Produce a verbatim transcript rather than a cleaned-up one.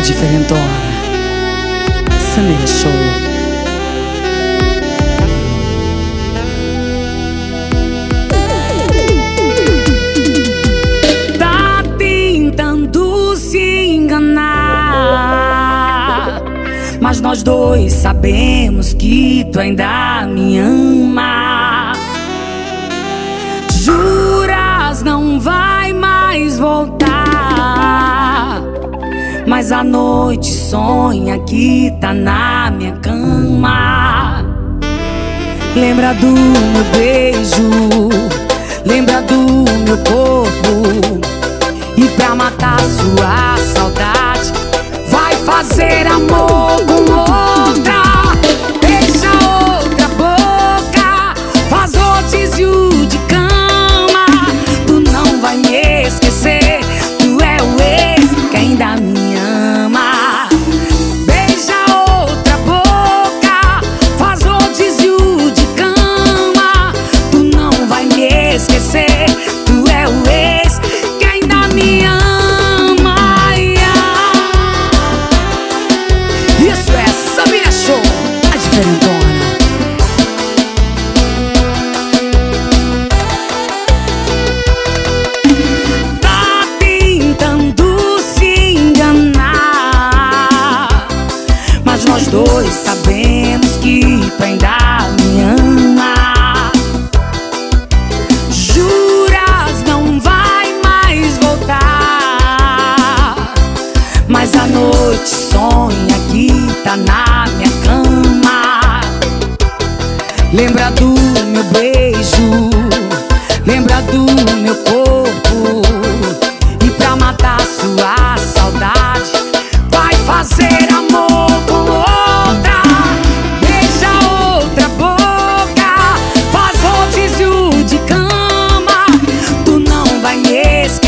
diferentona. Samira Show. Tá tentando se enganar, mas nós dois sabemos que tu ainda me ama. Juras não vai mais voltar, mas à noite sonha que tá na minha cama. Lembra do meu beijo, lembra do meu corpo, e pra matar sua saudade vai fazer amor com outra. Beija outra boca, faz rodízio de cama. Tu não vai me esquecer, tu é o ex que ainda me ama. Beija outra boca, faz rodízio de cama. Tu não vai me esquecer, tu é o ex que ainda me ama. Isso é Samira Show, a diferentona. Tá tentando se enganar, mas nós dois sabemos que tu ainda me ama. Juras não vai mais voltar, mas à noite sonha que tá na minha cama. Lembra do meu beijo, lembra do meu corpo, e pra matar sua saudade vai fazer amor com outra. Beija outra boca, faz rodízio de cama. Tu não vai me esquecer,